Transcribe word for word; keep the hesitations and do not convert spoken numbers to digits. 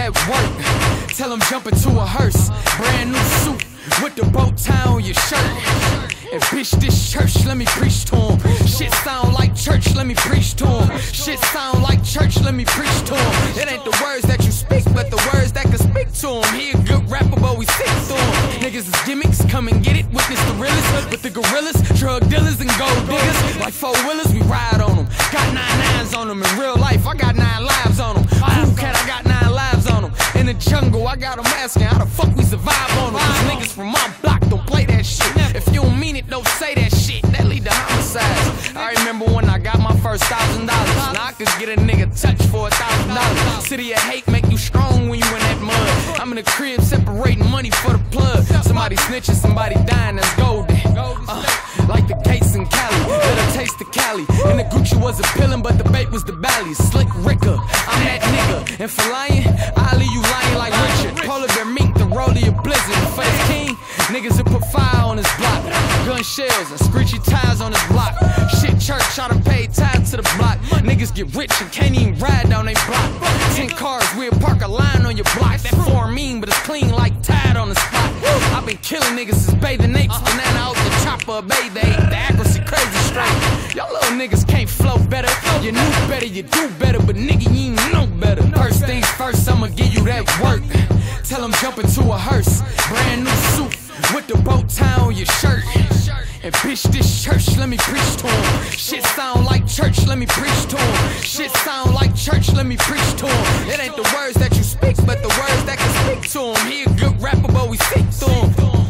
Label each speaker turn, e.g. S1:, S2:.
S1: that work. Tell him jump into a hearse. Brand new suit with the bow tie on your shirt. And bitch, this church, let me preach to him. Shit sound like church, let me preach to him. Shit sound like church, let me preach to him. It ain't the words that you speak, but the words that can speak to him. He a good rapper, but we sick to him. Niggas is gimmicks, come and get it. Witness the realest with the gorillas, drug dealers and gold diggers. Like four wheelers, we ride on them. Got nine nines on them. In real life, I got nine lives on them. Cool cat, I got nine lives on them. In the jungle, I got them asking how the fuck we survive on them. Cause niggas from my block don't play that shit. If you don't mean it, don't say that shit. That lead to homicides. I remember when I got my first thousand dollars. Now I could get a nigga touch for a thousand dollars. City of hate make you strong when you in that mud. I'm in the crib separating money for the plug. Somebody snitching, somebody dying, that's golden. Uh, like the gates in Cali, let her taste the Cali. And the Gucci was a pillin', but the bait was the Bally. Slick Ricker, I'm that nigga. And for lying, I'll leave you lying like Richard. Polar bear mink, the rollie of blizzard. For the king, niggas will put fire on his block. Gun shells and screechy tires on his block. Shit church, I done paid tithe to the block. Niggas get rich and can't even ride down they block. Ten cars, we'll park a line on your block. That foreign mean, but it's clean like Tide on the spot. I've been killing niggas since bathing apes. Banana out the chopper, bathe they ate. The accuracy crazy straight. Y'all little niggas can't flow better. You knew better, you do better, but nigga, you ain't know better. First things first, I'ma give you that work. Tell him jump into a hearse. Brand new suit with the bow tie on your shirt. And bitch, this church, let me preach to him. Shit sound like church, let me preach to him. Shit sound like church, let me preach to him. It ain't the words that you speak, but the words that can speak to him. He a good rapper, but we sick to him.